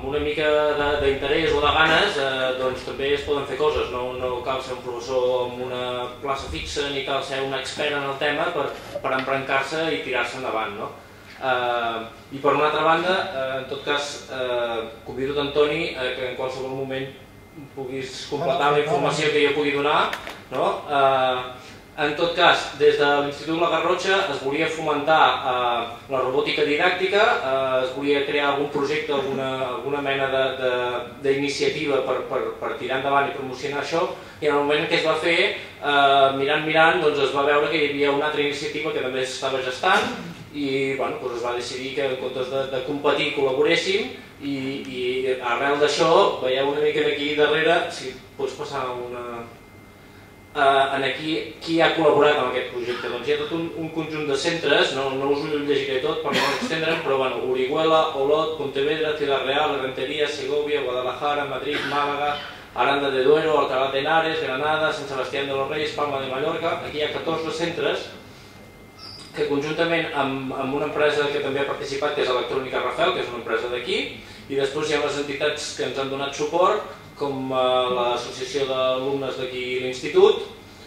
amb una mica d'interès o de ganes doncs també es poden fer coses, no cal ser un professor amb una plaça fixa ni cal ser un expert en el tema per embrancar-se i tirar-se endavant, no? I per una altra banda, en tot cas, convido Antoni que en qualsevol moment puguis completar la informació que jo pugui donar, no? En tot cas, des de l'Institut La Garrotxa es volia fomentar la robòtica didàctica, es volia crear algun projecte, alguna mena d'iniciativa per tirar endavant i promocionar això, i en el moment en què es va fer, mirant, doncs es va veure que hi havia una altra iniciativa que també s'estava gestant i es va decidir que en comptes de competir col·laboréssim i arrel d'això, veieu una mica aquí darrere, si pots passar una... Aquí qui ha col·laborat amb aquest projecte? Doncs hi ha tot un conjunt de centres, no us ho llegiré tot per no extendre'm, però Orihuela, Olot, Pontevedra, Ciudad Real, Rentería, Segovia, Guadalajara, Madrid, Málaga, Aranda de Duero, Alcalá de Henares, Granada, Sant Sebastián de los Reyes, Palma de Mallorca. Aquí hi ha 14 centres que conjuntament amb una empresa que també ha participat, que és Electrònica Rafel, que és una empresa d'aquí, i després hi ha les entitats que ens han donat suport, com l'associació d'alumnes d'aquí l'institut,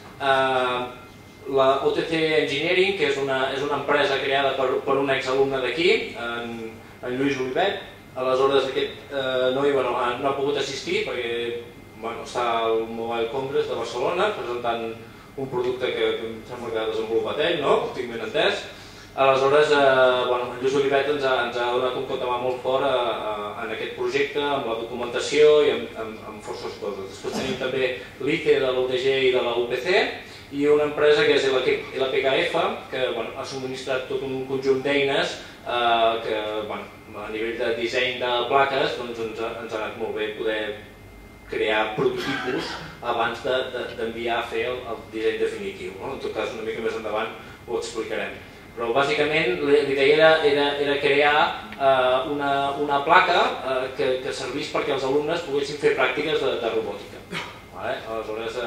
la OTC Engineering, que és una empresa creada per un exalumne d'aquí, en Lluís Olivet. Aleshores aquest noi no ha pogut assistir perquè està al Mobile Congress de Barcelona presentant un producte que em sembla que ha desenvolupat ell, no? Ho tinc ben entès. Aleshores, en Lluís Olivet ens ha donat un cop de mà molt fort en aquest projecte, amb la documentació i amb forces coses. Després tenim també l'ICE de l'UTG i de la UPC i una empresa que és l'APKF, que ha subministrat tot un conjunt d'eines que a nivell de disseny de plaques ens ha anat molt bé poder crear prototipus abans d'enviar a fer el disseny definitiu. En tot cas, una mica més endavant ho explicarem. Però bàsicament l'idea era crear una placa que servís perquè els alumnes poguessin fer pràctiques de robòtica. Aleshores,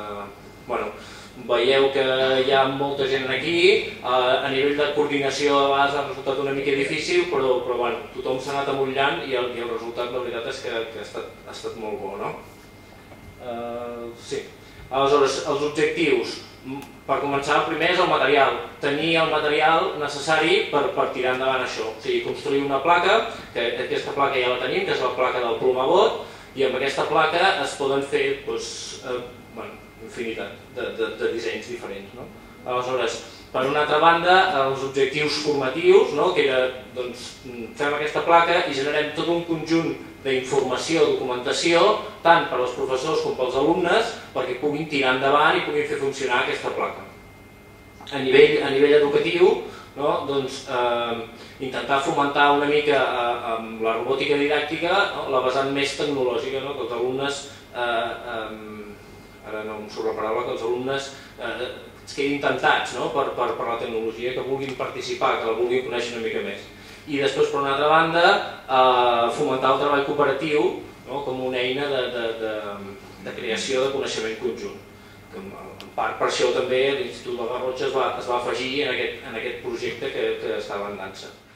veieu que hi ha molta gent aquí, a nivell de coordinació a vegades ha resultat una mica difícil, però tothom s'ha anat amollant i el resultat la veritat és que ha estat molt bo, no? Sí. Aleshores, els objectius. Per començar, el primer és el material. Tenir el material necessari per tirar endavant això. O sigui, construir una placa, que aquesta placa ja la tenim, que és la placa del Plumabot, i amb aquesta placa es poden fer infinitat de dissenys diferents. Aleshores, per una altra banda, els objectius formatius, que era, fem aquesta placa i generem tot un conjunt d'informació, documentació, tant per als professors com pels alumnes, perquè puguin tirar endavant i puguin fer funcionar aquesta placa. A nivell educatiu, intentar fomentar una mica amb la robòtica didàctica la vessant més tecnològica, que els alumnes, ara no em surt la paraula, que els alumnes es quedin tentats per la tecnologia, que vulguin participar, que la vulguin conèixer una mica més. I després, per una altra banda, fomentar el treball cooperatiu com una eina de creació de coneixement conjunt. En part per això també l'Institut La Garrotxa es va afegir en aquest projecte que estava en dansa.